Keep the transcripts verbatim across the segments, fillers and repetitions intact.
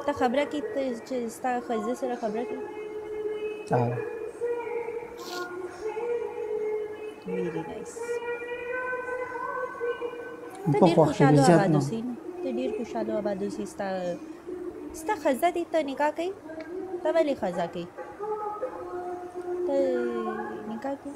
تا خبره کې چې ستا ښځې سره خبره کې ویری نایس ته ډېر خوشحاله آباد اوسې نو ته ډېر خوشحاله آباد اوسې ستا ستا ښځه دې ته نکاح کوي ته ولې ښځه کوي ته نکاح کوي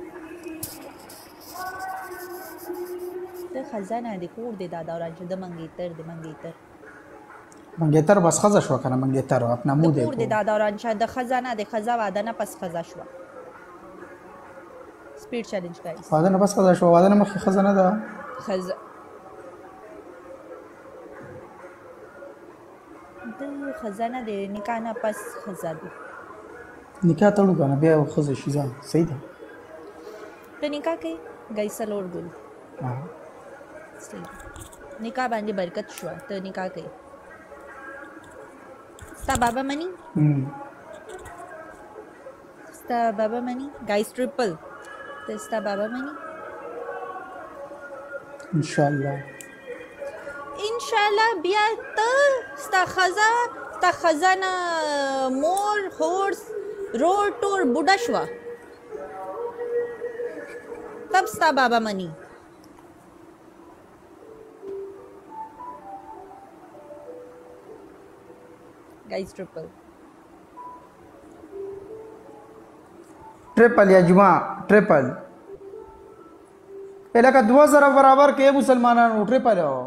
ته ښځه نه دې کور دې دا دوران چې د منګیتر د منګیتر منگیتر بس خزا شو کنه منگیتر اپنا مو دے کور دے دا دوران شاید د خزا نه د خزا واده نه پس خزا شو سپیډ چیلنج گایز واده نه پس خزا شو واده نه مخ خزا نه ده خزا د خزا نه د نکاح نه پس خزا دی نکاح تړو کنه بیا خزا شي ځان صحیح ده ته نکاح کوي گایز سلور ګل ها نکاح باندې برکت شو ته نکاح کوي ستا بابا منی ستا بابا منی گایز ټریپل ته ستا بابا منی ان شاء الله ان شاء الله بیا ته ستا خزا ستا خزانه مور هورس روډ ټور بوډا شوا تب ستا بابا منی guys triple triple या जुमा triple पहले का दो जरा बराबर के मुसलमानों ट्रिपल हो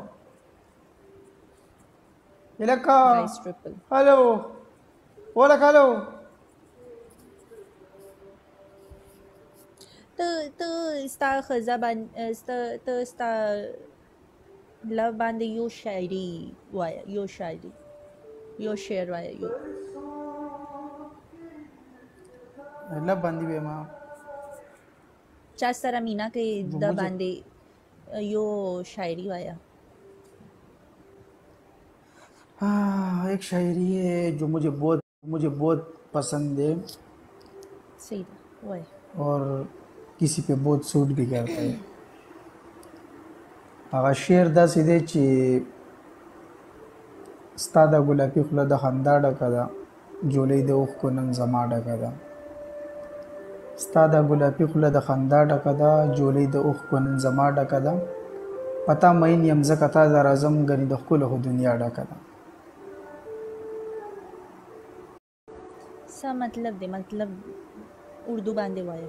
पहले का guys triple हेलो बोला हेलो तो तो स्टा खजा बन स्टा तो स्टा लव बांधे यो शायरी वाया यो शायरी यो शेयर वाया यो लव बांधी बे मां चार सारा मीना के द बांधे यो शायरी वाया हाँ एक शायरी है जो मुझे बहुत मुझे बहुत पसंद है सही वो है और किसी पे बहुत सूट भी करता है आगा शेर दा सीधे ची ستا د ګلابي خوله د خندا ډکه ده جولۍ د اوښکو نن زما ډکه ده ستا د ګلابي خوله د خندا ډکه ده جولۍ د اوښکو نن زما ډکه ده پتا مین یم ځکه تا ته راځم ګنې د ښکلو خو دنیا ډکه ده څه مطلب دی مطلب اردو باندې وایه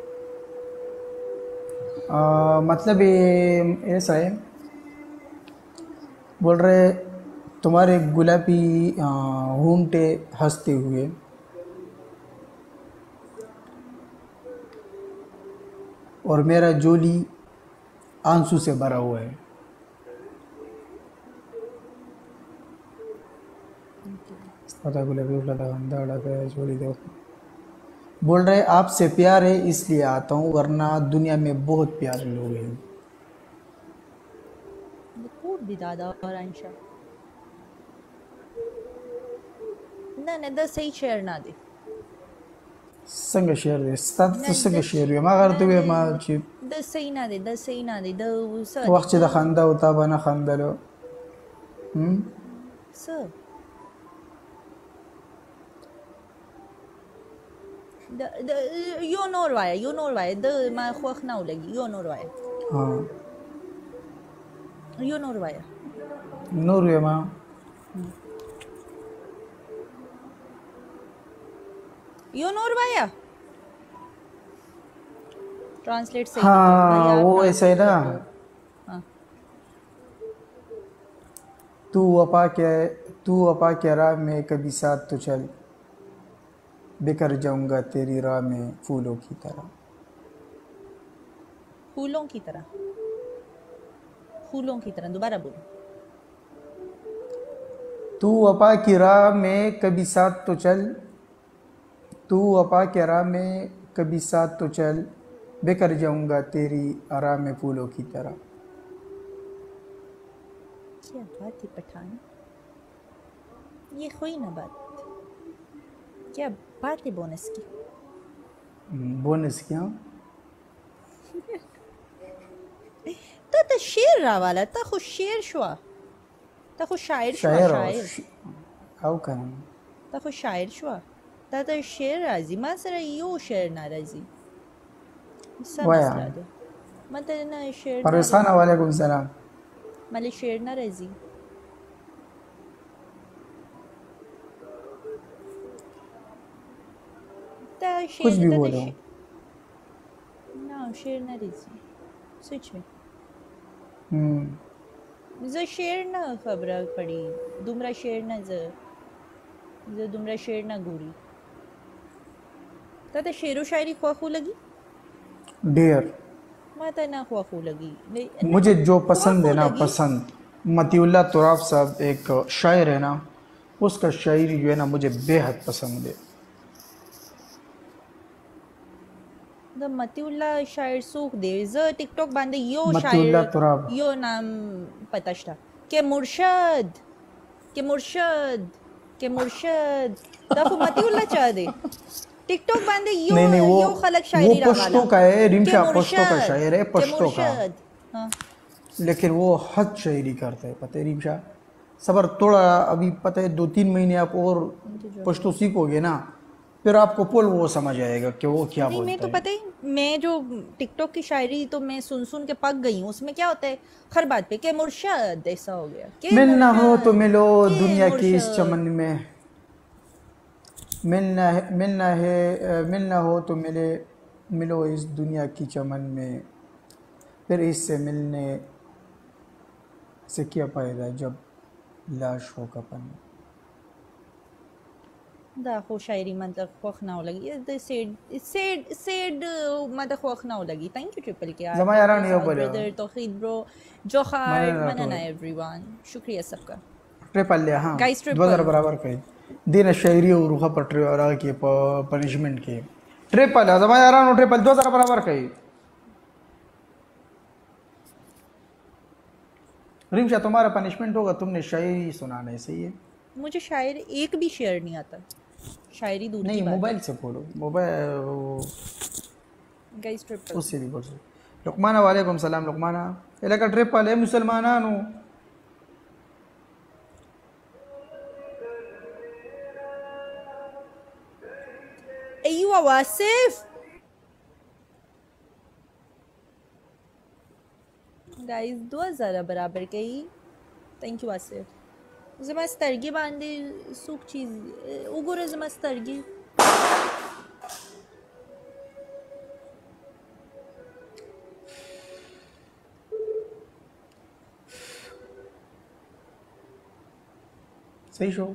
मतलब ऐसा है बोल रहे तुम्हारे गुलाबी होंठे हंसते हुए और मेरा जोली आंसू से भरा हुआ है पता गुलाबी जोली दो बोल रहे आपसे प्यार है इसलिए आता हूँ वरना दुनिया में बहुत प्यारे लोग हैं दादा और अंशा ना ना द सही शेयर ना दे संग शेयर दे स्टार्ट तो संग शेयर है मगर तो ये माँ चीप द सही ना दे द सही ना दे द सर वक्त द खंदा होता बना खंदा लो हम्म सर द द यो नोर वाया यो नोर वाया द मैं خوخ ना लगी यो नोर वाया हाँ यो नोर वाया नूर है माँ यो नोर वाया ट्रांसलेट सही हाँ वो ऐसा है ना हाँ तू वफा के तू वफा के राह में कभी साथ तो चल बिखर जाऊंगा तेरी राह में फूलों की तरह फूलों की तरह फूलों की तरह दोबारा बोलो तू वफा की राह में कभी साथ तो चल तू वफा के राह में कभी साथ तो चल बिखर जाऊंगा तेरी राह में फूलों की तरह क्या बात है पठान ये हुई ना बात क्या बात है बोनस की बोनस क्या तो तो शेर रावाला तो खुश शेर शुआ तो खुश शायर शुआ शायर शायर او کنه تا خو شاعر شو تا ته شعر راځي ما سره یو شعر نه راځي څه وایا مسله ده ما ته نه شعر نه پرویز خان راځي وعلیکم سلام مالې شعر نه راځي تا شعر कुछ भी ته बोलो نه شعر نه راځي سوچ में हम्म زه شعر نه خبره پړی دومره شعر نه زه زه دومره شعر نه ګوري تا ته شعر و شاعری خواخو لګي ډیر ما ته نه خواخو لګي मुझे जो पसंद है ना पसंद मतीउल्लाह तुराब साहब एक शायर है ना उसका शायरी जो है ना मुझे बेहद पसंद है د متی الله شاعر څوک دی زه ټیک ټاک باندې یو متیالله شاعر تراب یو نام پته شته کې مرشد کې مرشد کې مرشد دا خو متی الله چا دی टिक टॉक बांधे यो नहीं नहीं वो यो खलक शायरी वो पश्तो का है रिमशा पश्तो का शायर है पश्तो का हाँ। लेकिन वो हद शायरी करता है पता है रिमशा सबर थोड़ा अभी पता है दो तीन महीने आप और पश्तो सीखोगे ना फिर आपको पुल वो समझ आएगा कि वो क्या बोलता है। मैं तो पता ही मैं जो टिकटॉक की शायरी तो मैं सुन सुन के पक गई हूँ उसमें क्या होता है हर बात पे के मुर्शद ऐसा हो गया मिलना हो तो मिलो दुनिया की इस चमन में मिलना है मिलना है मिलना हो तो मिले मिलो इस दुनिया की चमन में फिर इससे मिलने से क्या फायदा जब लाश हो कफन دا خو شاعری من ته خوښ نه ولګي د سیډ سیډ سیډ ما ته خوښ نه ولګي ثانک یو ټریپل کې زما یاران یو بل برادر توحید برو جوخر مننه एवरीवन शुक्रिया सबका ट्रिपल ले हां दो हज़ार बराबर कही दिन शायरी और रूह पर ट्रिपल के पनिशमेंट के ट्रिपल जमा यारान ट्रिपल दो हज़ार बराबर कही रिमशा तुम्हारा पनिशमेंट होगा तुमने शायरी सुनाना है सही है मुझे शायर एक भी शेयर नहीं आता शायरी दूर नहीं मोबाइल से बोलो मोबाइल गाइस ट्रिपल उससे भी बोलो लुकमाना वालेकुम सलाम लुकमाना इलाका ट्रिपल है मुसलमानानु ايوه वासिफ गाइस दो हज़ार बराबर कही थैंक यू वासिफ زما سترګې باندې څوک چیز وګوره زما سترګې सही शो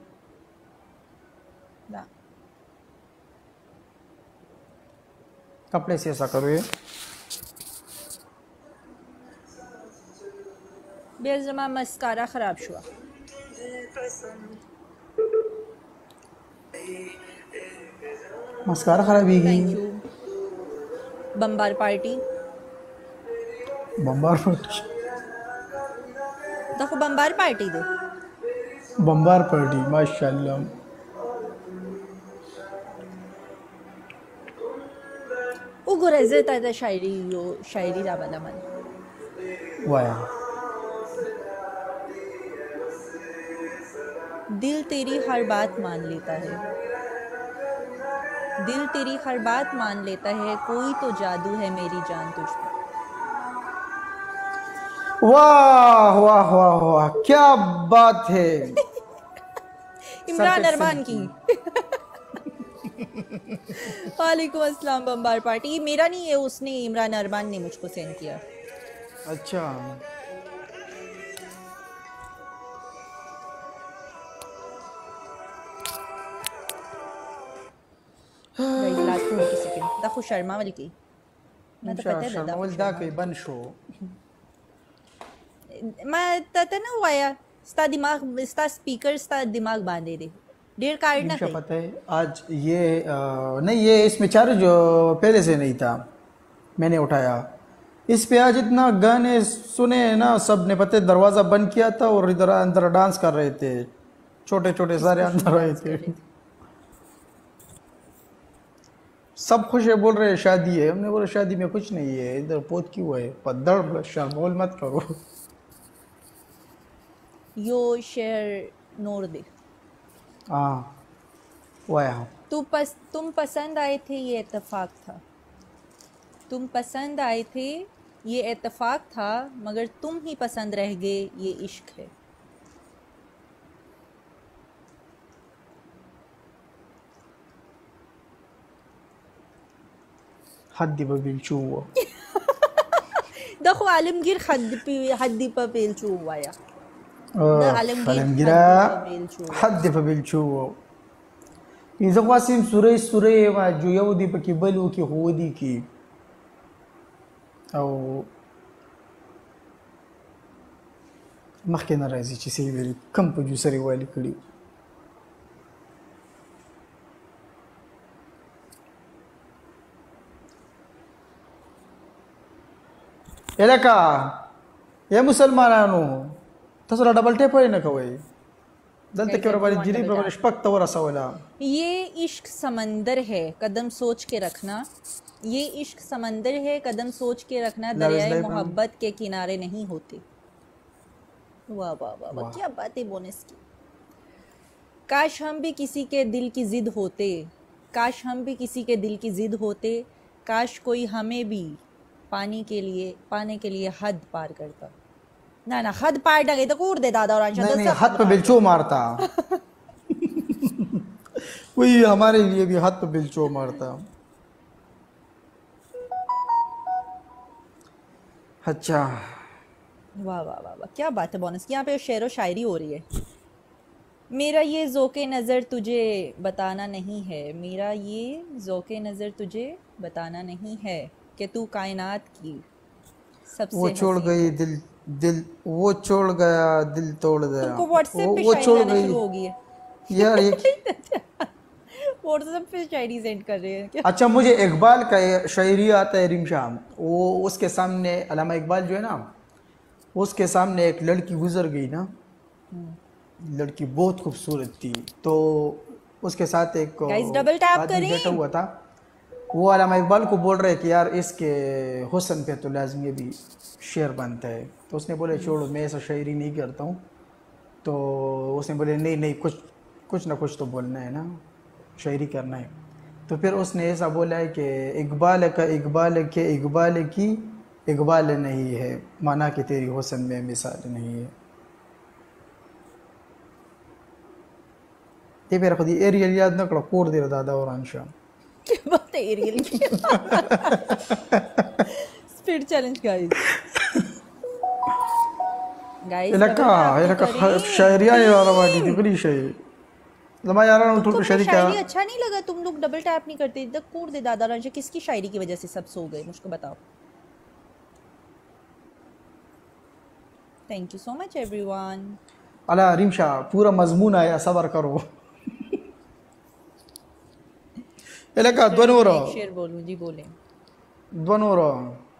ना कपड़े से ऐसा करो ये बे زما مسکارا خراب شو मस्कारा खराब ही थैंक यू बम्बार पार्टी बम्बार पार्टी देखो बम्बार पार्टी दे बम्बार पार्टी माशाल्लाह وګوره زه ته د شاعري یو شاعري را بلمن वाया दिल तेरी हर बात मान लेता है दिल तेरी हर बात मान लेता है कोई तो जादू है मेरी जान तुझ पर वाह वाह वाह वाह क्या बात है इमरान अरमान की वालेकुम अस्सलाम बम्बार पार्टी ये मेरा नहीं है उसने इमरान अरमान ने मुझको सेंड किया अच्छा गाइस लास्ट ट्वेंटी सेकंड दा खुश शर्मा वाली की मैं तो पता है दा शर्मा दा के बन शो मैं तते ना वाया स्टा दिमाग स्टा स्पीकर स्टा दिमाग बांधे दे डेढ़ कार्ड ना पता है आज ये आ, नहीं ये इसमें चार्ज पहले से नहीं था मैंने उठाया इस पे आज इतना गाने सुने ना सब ने पता है दरवाज़ा बंद किया था और इधर अंदर डांस कर रहे थे छोटे छोटे सारे अंदर आए थे सब खुश है बोल रहे हैं शादी है हमने बोला शादी में कुछ नहीं है इधर पोत क्यों है पद्दड़ शर्मोल मत करो यो शेयर नोर दे हाँ वाया तू पस, तुम पसंद आए थे ये इत्तेफाक था, तुम पसंद आए थे ये इत्तेफाक था, मगर तुम ही पसंद रह गए ये इश्क है। حد ببيلشوه دخو عالمگیر حد پی حدی پا بیلچو وایا آه، عالمگیر فالمجرا حد بیلچو. حد فبيلشوه إذا قاسم سوري سوري ما جو يودي بكي بلو كي هودي كي او مخکې نه راځي چې څه ویلي کم په جوسري والي کړي الکا یا مسلمانانو تاسو را ډبل ټیپ نه کوئ دلته کې ورباندې جری پر شپک تو رسولا. ये इश्क समंदर है कदम सोच के रखना, ये इश्क समंदर है कदम सोच के रखना, दरियाए मोहब्बत के किनारे नहीं होते। वाह वाह वाह वाह क्या बातें बोनस की। काश हम भी किसी के दिल की जिद होते, काश हम भी किसी के दिल की जिद होते, काश कोई हमें भी पानी के लिए पाने के लिए हद पार करता। ना ना हद पार ना गई तो कूद दे दादा और अंशा नहीं नहीं हाथ पे बिलचो मारता वही हमारे लिए भी हाथ पे बिलचो मारता। अच्छा वाह वाह वाह वाह क्या बात है बोनस की। यहाँ पे शेर व शायरी हो रही है। मेरा ये ज़ौक़े नज़र तुझे बताना नहीं है, मेरा ये ज़ौक़े नज़र तुझे बताना नहीं है कि तू कायनात की सबसे वो छोड़ गई दिल दिल वो छोड़ गया दिल तोड़ गया। तुमको व्हाट्सएप पे वो छोड़ शायरी गई शुरू हो गई है यार ये व्हाट्सएप पे शायरी सेंड कर रहे हैं क्या? अच्छा मुझे इकबाल का शायरी आता है रिमशा, वो उसके सामने अल्लामा इकबाल जो है ना उसके सामने एक लड़की गुजर गई ना, लड़की बहुत खूबसूरत थी, तो उसके साथ एक गाइस डबल टैप आदमी बैठा करें। हुआ था, वो अल्लामा इकबाल को बोल रहे कि यार इसके हुस्न पे तो लाजमी भी शेर बनता है, तो उसने बोले छोड़ो मैं ऐसा शायरी नहीं करता हूँ, तो उसने बोले नहीं नहीं कुछ कुछ ना कुछ तो बोलना है ना, शायरी करना है। तो फिर उसने ऐसा बोला है कि इकबाल का इकबाल के इकबाल की इकबाल नहीं है, माना कि तेरी हुस्न में मिसाल नहीं है। ये मेरा खुद एरियल याद न करो कोड दे दादा और अंशा क्या बात है एरियल की स्पीड चैलेंज गाइस गाइस इलाका इलाका शायरिया ये वाला वाली दिगरी शायरी लम्हा यार उन तुम शायरी क्या शायरी अच्छा नहीं लगा? तुम लोग डबल टैप नहीं करते इधर कोड दे दादा रंशा। किसकी शायरी की वजह से सब सो गए मुझको बताओ। Thank you so much everyone. अला रिमशा पूरा मजमून आया सबर करो इलाका दोनों रो शेर बोलूं जी बोलें। दोनों रो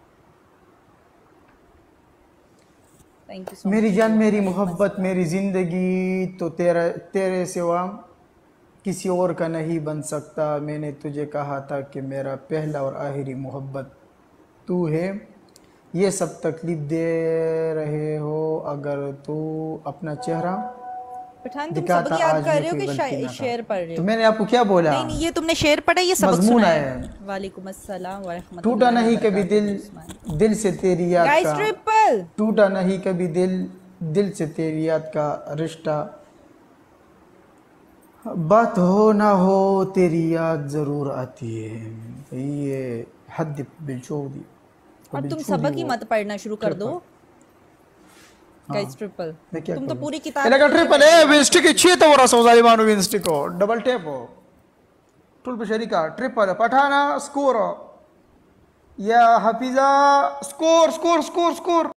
थैंक यू सो मेरी जान मेरी मोहब्बत मेरी ज़िंदगी तो तेरा तेरे सिवा किसी और का नहीं बन सकता। मैंने तुझे कहा था कि मेरा पहला और आखिरी मोहब्बत तू है, ये सब तकलीफ़ दे रहे हो अगर तू अपना चेहरा पठान तुम सबक याद कर रहे हो कि शा- शेर पढ़ रहे हो? तो मैंने आपको क्या बोला? नहीं नहीं ये तुमने शेर पढ़ा ये सबक मजमून सुना है। है। वालेकुम अस्सलाम व रहमतुल्लाह। टूटा नहीं कभी दिल दिल से तेरी याद गाइस का, ट्रिपल टूटा नहीं कभी दिल दिल से तेरी याद का रिश्ता, बात हो ना हो तेरी याद ज़रूर आती है। ये हद बिलचोदी और तुम सबक ही मत पढ़ना शुरू कर दो गाइस ट्रिपल। तुम तो पूरी किताब इलाका ट्रिपल ए विंस्टिक छे तो रसो जालिमानु विंस्टिको डबल टैप हो टुल बशरिका ट्रिपल पठाना स्कोर या हफीजा स्कोर स्कोर स्कोर स्कोर